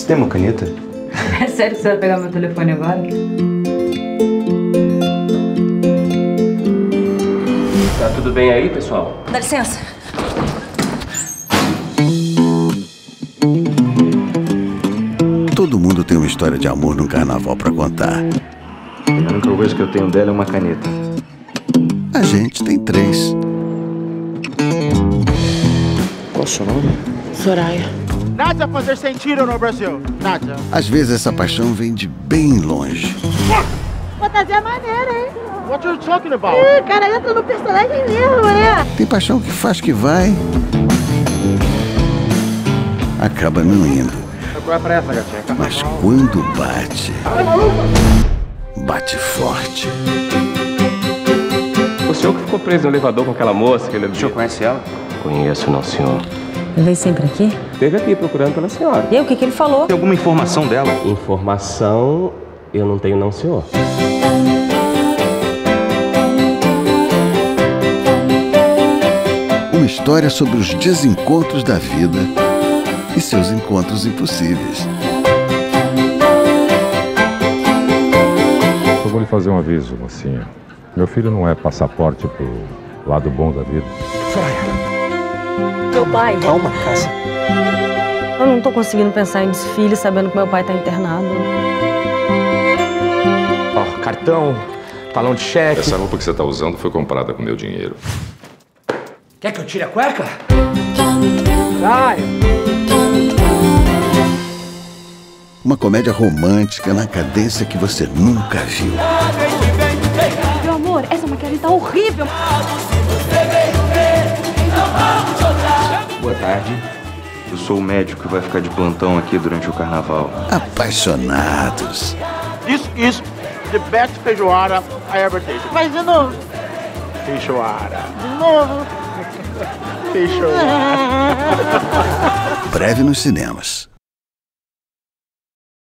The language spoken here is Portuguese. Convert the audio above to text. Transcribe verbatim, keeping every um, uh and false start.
Você tem uma caneta? É sério que você vai pegar meu telefone agora? Tá tudo bem aí, pessoal? Dá licença. Todo mundo tem uma história de amor no carnaval pra contar. A única coisa que eu tenho dela é uma caneta. A gente tem três. Qual o seu nome? Soraya. Nada fazer sentido no Brasil. Nada. Às vezes essa paixão vem de bem longe. Fantasia maneira, hein? What you talking about? Ih, cara, entra no personagem mesmo, né? Tem paixão que faz que vai, acaba não indo. Qual é a pressa, gatinha? Mas quando bate, bate forte. O senhor que ficou preso no elevador com aquela moça, aquele... O senhor conhece ela? Conheço, não, senhor. Ele vem sempre aqui? Esteve aqui procurando pela senhora. E aí, o que que ele falou? Tem alguma informação dela? Informação eu não tenho, não, senhor. Uma história sobre os desencontros da vida e seus encontros impossíveis. Eu vou lhe fazer um aviso, mocinha. Meu filho não é passaporte pro lado bom da vida. Meu pai. Calma, Cássia. Eu não tô conseguindo pensar em desfile sabendo que meu pai tá internado. Ó, cartão, talão de cheque. Essa roupa que você tá usando foi comprada com meu dinheiro. Quer que eu tire a cueca? Sai! Uma comédia romântica na cadência que você nunca viu. Meu amor, essa maquiagem tá horrível. Boa tarde. Eu sou o médico que vai ficar de plantão aqui durante o carnaval. Apaixonados. This is the best feijoada I ever tasted. Mas de novo. Feijoada. De novo. Feijoada. Breve nos cinemas.